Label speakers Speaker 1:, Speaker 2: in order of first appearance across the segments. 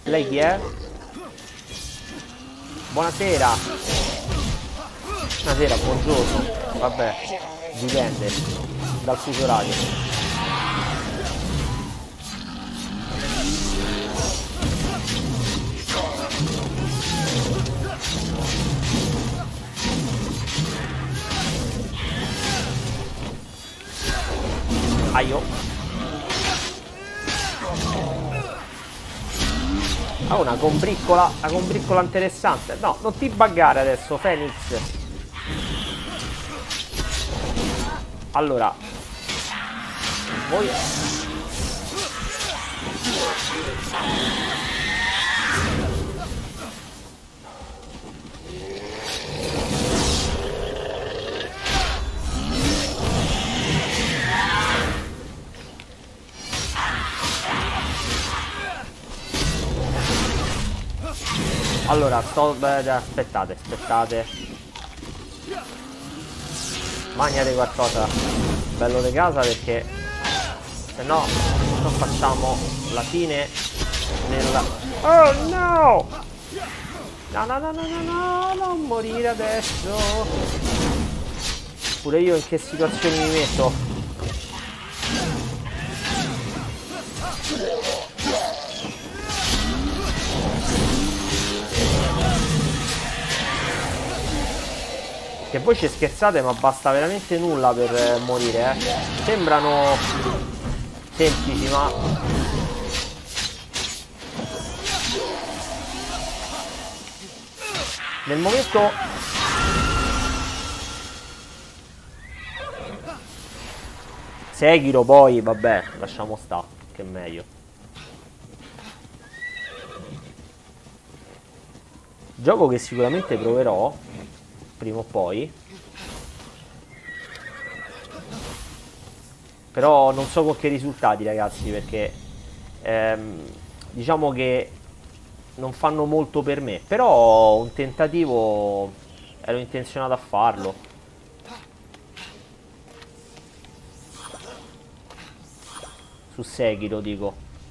Speaker 1: Lei chi è? Buonasera. Buonasera, buongiorno. Vabbè, dipende dal fuso orario. Aio. Ha una combriccola interessante. No, non ti buggare adesso, Phoenix. Allora, voi allora aspettate. Magnate qualcosa bello di casa, perché se no non facciamo la fine nella... Oh no! No, non morire adesso. Pure io in che situazioni mi metto? Che voi ci scherzate, ma basta veramente nulla per morire, eh. Sembrano semplici, ma nel momento Sekiro poi, vabbè, lasciamo sta, che è meglio. Gioco che sicuramente proverò prima o poi, però non so con che risultati, ragazzi, perché diciamo che non fanno molto per me, però un tentativo ero intenzionato a farlo. Su Sekiro, dico.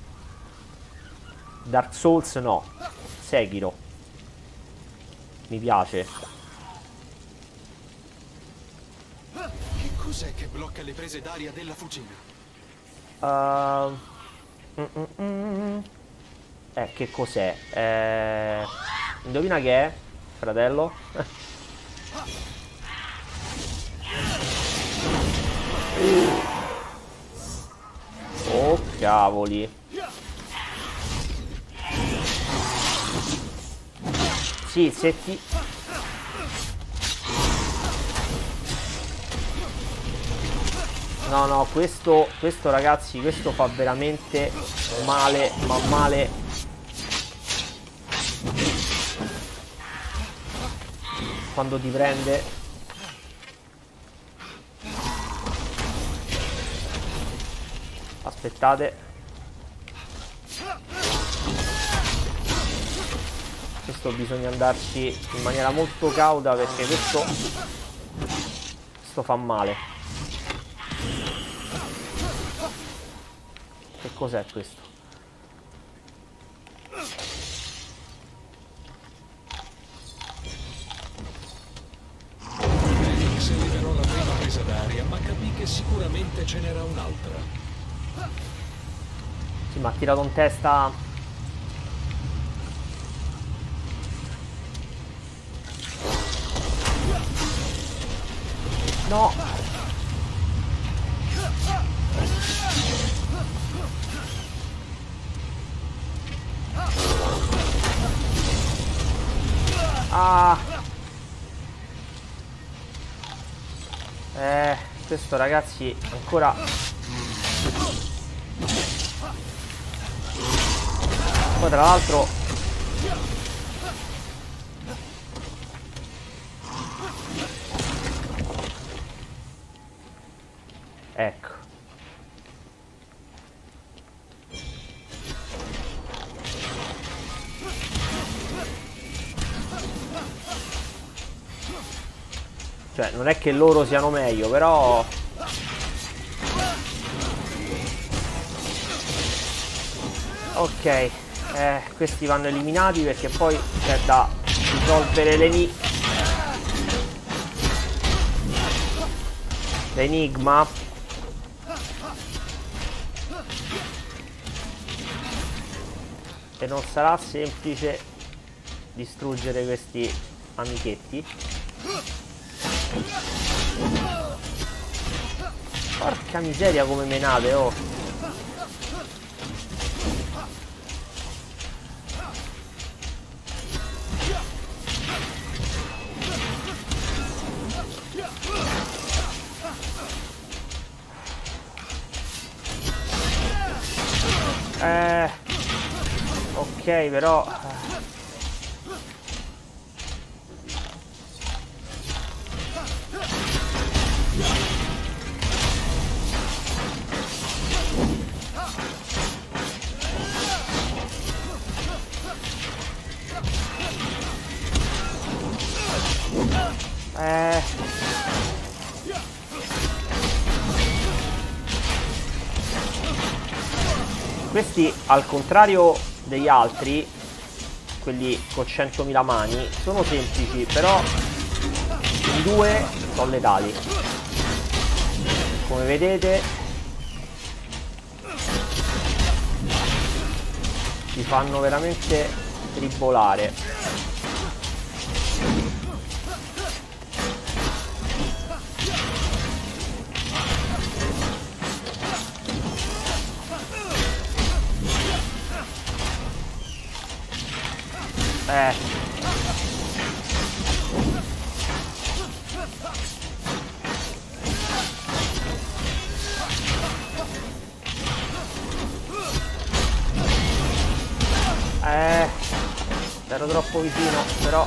Speaker 1: Dark Souls no, Sekiro mi piace.
Speaker 2: Cos'è che blocca le prese d'aria della fucina?
Speaker 1: Che cos'è? Indovina che è, fratello? Oh, cavoli. Sì, se ti... No, questo ragazzi, questo fa veramente male, ma male. Quando ti prende. Aspettate. Questo bisogna andarci in maniera molto cauta, perché questo fa male. Che cos'è questo?
Speaker 2: Se liberò la prima presa d'aria, ma capì che sicuramente ce n'era un'altra.
Speaker 1: Sì, ma ha tirato in testa. No. Ah. Questo ragazzi ancora. Poi tra l'altro ecco. Cioè, non è che loro siano meglio, però... Ok. Questi vanno eliminati perché poi c'è da risolvere l'enigma. E non sarà semplice distruggere questi amichetti. Porca miseria come menate, oh. Ok, però questi, al contrario degli altri, quelli con 100.000 mani, sono semplici, però in due sono letali. Come vedete, ti fanno veramente tribolare. Ero troppo vicino, però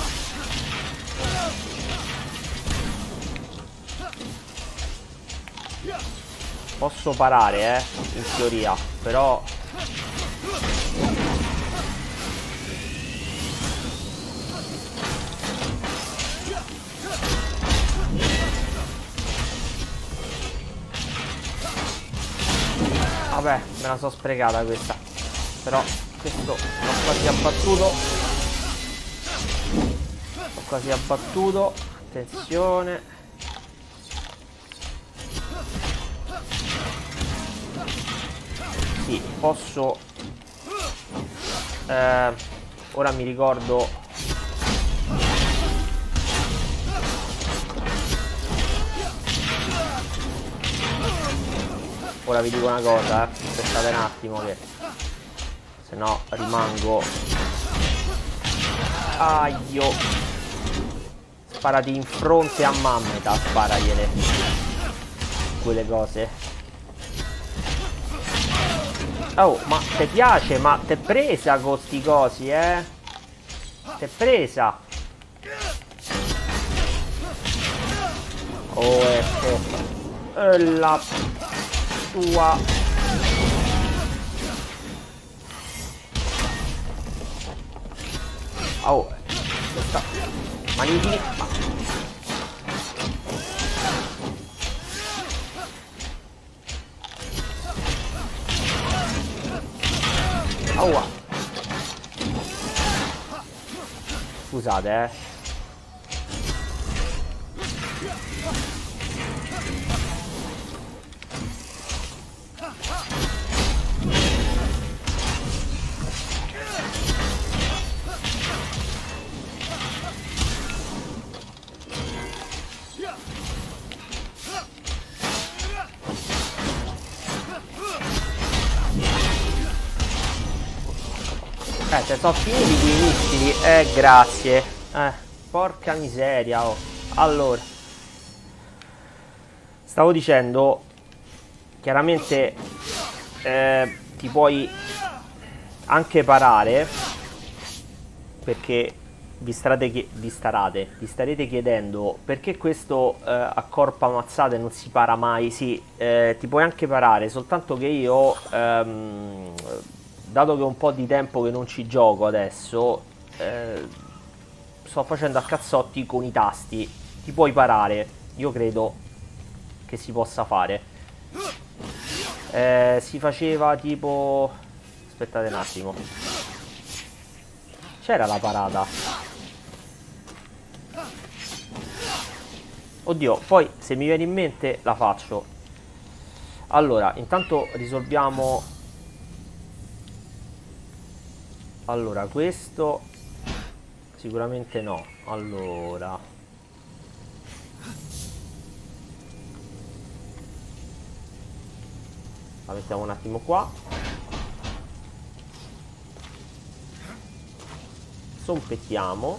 Speaker 1: posso parare, in teoria, però vabbè, me la so sprecata questa. Però questo l'ho quasi abbattuto. L'ho quasi abbattuto. Attenzione. Sì, posso ora mi ricordo. Ora vi dico una cosa, aspettate un attimo che se no rimango. Aio. Sparati in fronte a Mammeta, sparagliele quelle cose. Oh, ma te piace? Ma t'è presa con sti cosi, T'è presa? Oh, ecco. La tua. Oh, questa manigini. Oh. Scusate, se sono finiti quei missili, grazie. Porca miseria, oh. Allora, stavo dicendo, chiaramente ti puoi anche parare, perché vi starete chiedendo perché questo a corpo ammazzate non si para mai. Sì, ti puoi anche parare, soltanto che io dato che ho un po' di tempo che non ci gioco adesso, sto facendo a cazzotti con i tasti. Ti puoi parare, io credo che si possa fare. Si faceva tipo, aspettate un attimo, C'era la parata. Oddio, poi se mi viene in mente la faccio. Allora, intanto risolviamo. Allora, questo sicuramente no. Allora, la mettiamo un attimo qua. Sompettiamo.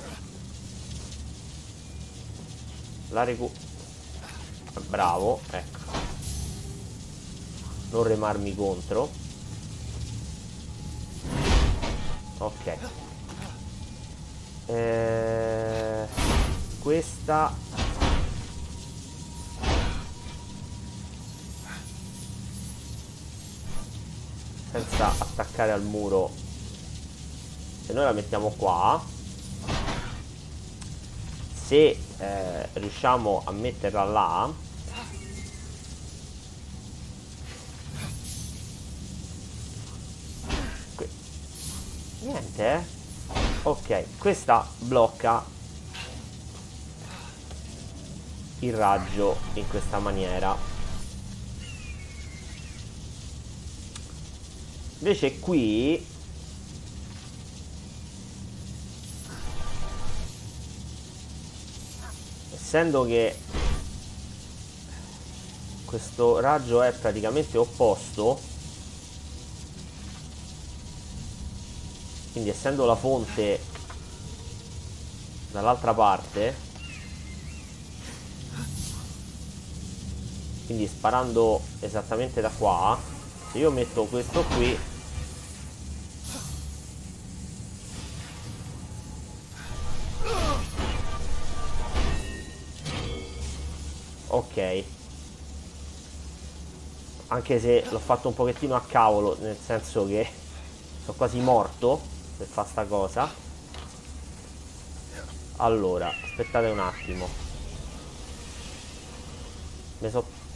Speaker 1: La bravo, ecco. Non remarmi contro. Ok. Questa senza attaccare al muro. Se noi la mettiamo qua, se riusciamo a metterla là, niente, eh? Ok, questa blocca il raggio in questa maniera. Invece qui essendo che questo raggio è praticamente opposto, quindi essendo la fonte dall'altra parte, quindi sparando esattamente da qua, se io metto questo qui, ok, anche se l'ho fatto un pochettino a cavolo, nel senso che sono quasi morto per fare sta cosa. Allora, aspettate un attimo, mi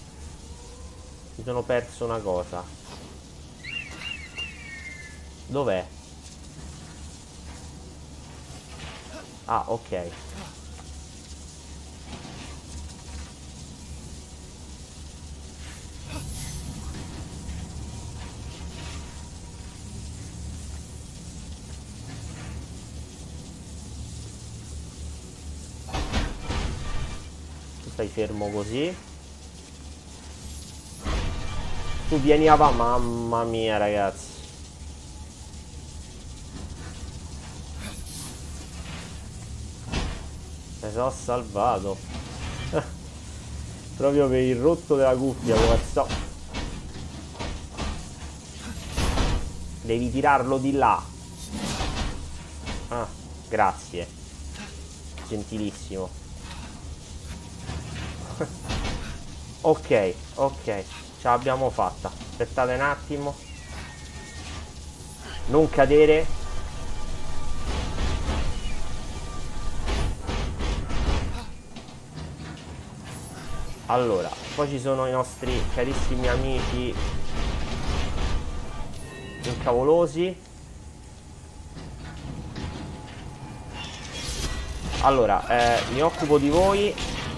Speaker 1: sono perso una cosa. Dov'è? Ah, ok. Stai fermo così. Tu vieni avanti. Mamma mia, ragazzi. Mi sono salvato. Proprio per il rotto della cuffia, come so. Devi tirarlo di là. Ah, grazie. Gentilissimo. Ok, ok, ce l'abbiamo fatta. Aspettate un attimo. Non cadere. Allora, poi ci sono i nostri carissimi amici incavolosi. Allora, mi occupo di voi.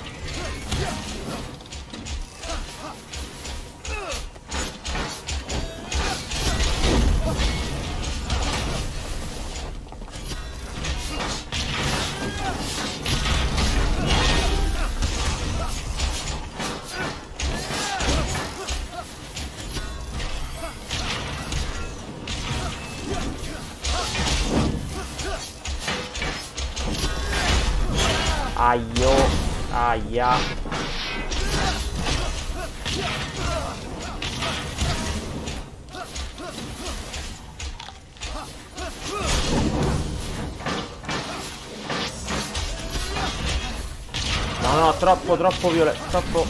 Speaker 1: Aio, aia. No, troppo violento, troppo.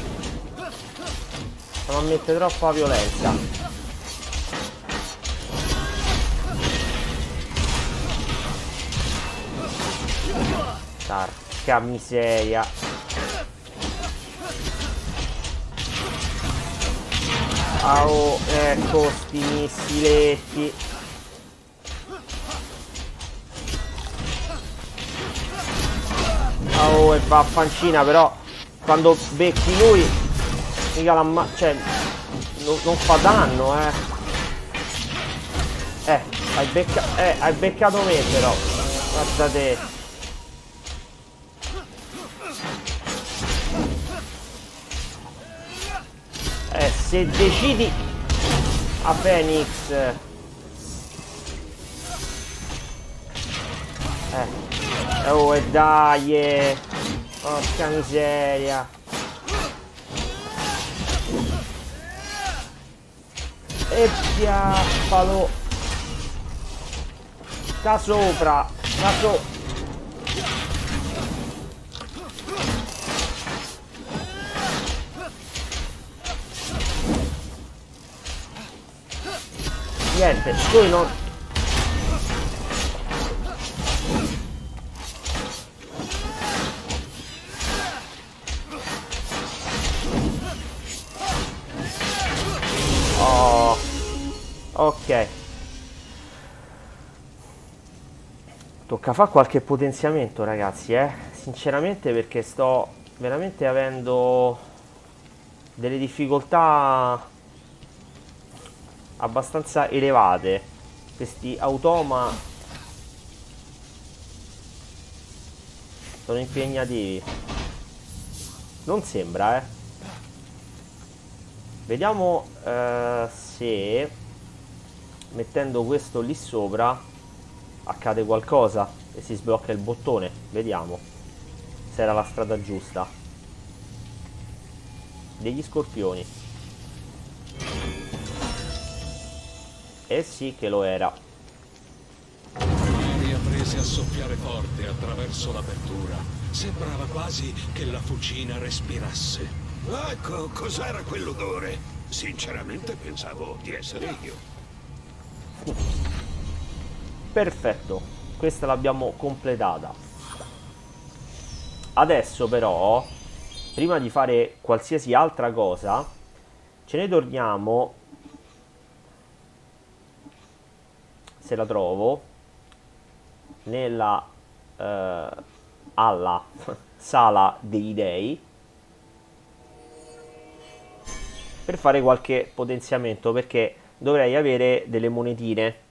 Speaker 1: Non mette troppa violenza. Porca miseria. Oh, ecco sti missiletti. Oh, e va a pancina, però quando becchi lui mica cioè non fa danno, hai beccato me però. Guarda te. Se decidi a Phoenix. Oh, e dai. Porca miseria. E piappalo. Da sopra. Da sopra. Niente, lui non... Oh, ok. Tocca fare qualche potenziamento, ragazzi, sinceramente, perché sto veramente avendo delle difficoltà abbastanza elevate. Questi automa sono impegnativi. Non sembra, Vediamo se mettendo questo lì sopra accade qualcosa e si sblocca il bottone. Vediamo se era la strada giusta. Degli scorpioni. Eh sì che lo era.
Speaker 2: L'aria prese a soffiare forte attraverso l'apertura. Sembrava quasi che la fucina respirasse.
Speaker 3: Ecco, cos'era quell'odore? Sinceramente pensavo di essere io.
Speaker 1: Perfetto, questa l'abbiamo completata. Adesso però, prima di fare qualsiasi altra cosa, ce ne torniamo, se la trovo, nella alla sala dei dei, per fare qualche potenziamento, perché dovrei avere delle monetine